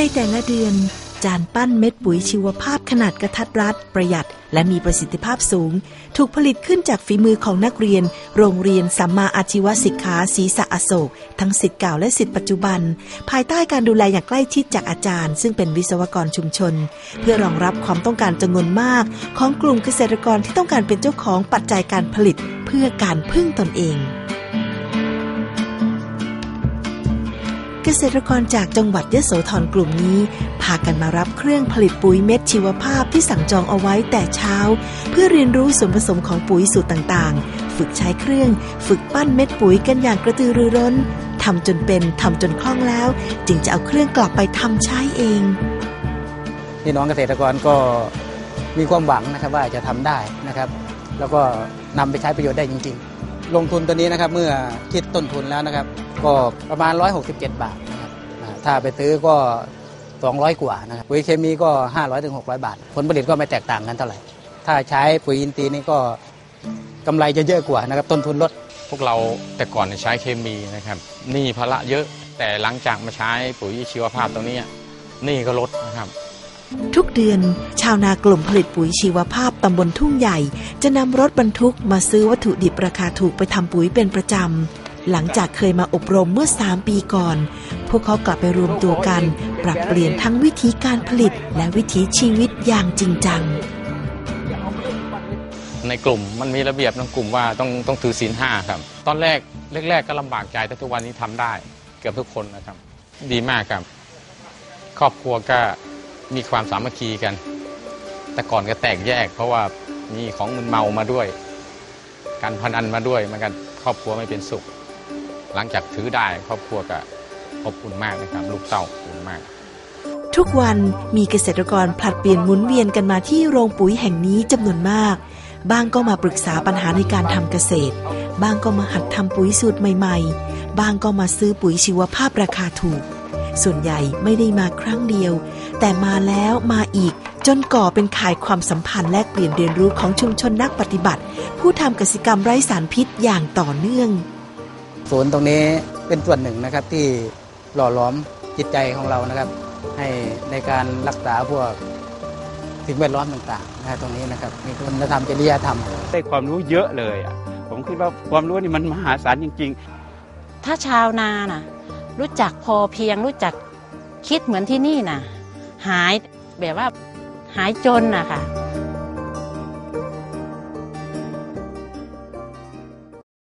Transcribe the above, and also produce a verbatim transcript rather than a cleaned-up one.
แต่ละเดือนจานปั้นเม็ดปุ๋ยชีวภาพขนาดกระทัดรัดประหยัดและมีประสิทธิภาพสูงถูกผลิตขึ้นจากฝีมือของนักเรียนโรงเรียนสัมมาอาชีวศึกษาศรีสะอโศกทั้งศิษย์เก่าและศิษย์ปัจจุบันภายใต้การดูแลอย่างใกล้ชิดจากอาจารย์ซึ่งเป็นวิศวกรชุมชนเพื่อรองรับความต้องการจำนวนมากของกลุ่มเกษตรกรที่ต้องการเป็นเจ้าของปัจจัยการผลิตเพื่อการพึ่งตนเองเกษตรกรจากจังหวัดยโสธรกลุ่มนี้พากันมารับเครื่องผลิตปุ๋ยเม็ดชีวภาพที่สั่งจองเอาไว้แต่เช้าเพื่อเรียนรู้ส่วนผสมของปุ๋ยสูตรต่างๆฝึกใช้เครื่องฝึกปั้นเม็ดปุ๋ยกันอย่างกระตือรือร้นทำจนเป็นทำจนคล่องแล้วจึงจะเอาเครื่องกลับไปทำใช้เองพี่น้องเกษตรกรก็มีความหวังนะครับว่าจะทำได้นะครับแล้วก็นำไปใช้ประโยชน์ได้จริงๆลงทุนตัวนี้นะครับเมื่อคิดต้นทุนแล้วนะครับก็ประมาณหนึ่งร้อยหกสิบเจ็ดบาทนะครับถ้าไปซื้อก็สองร้อยกว่านะครับปุ๋ยเคมีก็ห้าร้อยถึงหกร้อยบาทผลผลิตก็ไม่แตกต่างกันเท่าไหร่ถ้าใช้ปุ๋ยอินทรีย์นี่ก็กำไรจะเยอะกว่านะครับต้นทุนลดพวกเราแต่ก่อนใช้เคมีนะครับหนี้ภาระเยอะแต่หลังจากมาใช้ปุ๋ยชีวภาพตรงนี้หนี้ก็ลดนะครับทุกเดือนชาวนากลุ่มผลิตปุ๋ยชีวภาพตำบลทุ่งใหญ่จะนำรถบรรทุกมาซื้อวัตถุดิบราคาถูกไปทำปุ๋ยเป็นประจำหลังจากเคยมาอบรมเมื่อสามปีก่อนพวกเขากลับไปรวมตัวกันปรับเปลี่ยนทั้งวิธีการผลิตและวิถีชีวิตอย่างจริงจังในกลุ่มมันมีระเบียบในกลุ่มว่าต้องต้องถือศีลห้าครับตอนแรกแรกๆก็ลำบากใจแต่ทุกวันนี้ทำได้เกือบทุกคนนะครับดีมากครับครอบครัวก็มีความสามัคคีกันแต่ก่อนก็แตกแยกเพราะว่ามีของมึนเมามาด้วยการพนันมาด้วยมันกันครอบครัวไม่เป็นสุขหลังจากถือได้ครอบครัวก็อบอุ่นมากนะครับลูกเต้าอบอุ่นมากทุกวันมีเกษตรกรผลัดเปลี่ยนหมุนเวียนกันมาที่โรงปุ๋ยแห่งนี้จำนวนมากบางก็มาปรึกษาปัญหาในการทำเกษตรบางก็มาหัดทำปุ๋ยสูตรใหม่ๆบางก็มาซื้อปุ๋ยชีวภาพราคาถูกส่วนใหญ่ไม่ได้มาครั้งเดียวแต่มาแล้วมาอีกจนก่อเป็นข่ายความสัมพันธ์แลกเปลี่ยนเรียนรู้ของชุมชนนักปฏิบัติผู้ทำกสิกรรมไร้สารพิษอย่างต่อเนื่องศูนย์ตรงนี้เป็นส่วนหนึ่งนะครับที่หล่อหลอมจิตใจของเรานะครับให้ในการรักษาพวกสิ่งแวดล้อมต่างๆนะตรงนี้นะครับมีคุณธรรมจริยธรรมได้ความรู้เยอะเลยอ่ะผมคิดว่าความรู้นี่มันมหาศาลจริงๆถ้าชาวนาน่ะรู้จักพอเพียงรู้จักคิดเหมือนที่นี่น่ะหายแบบว่าหายจนน่ะค่ะ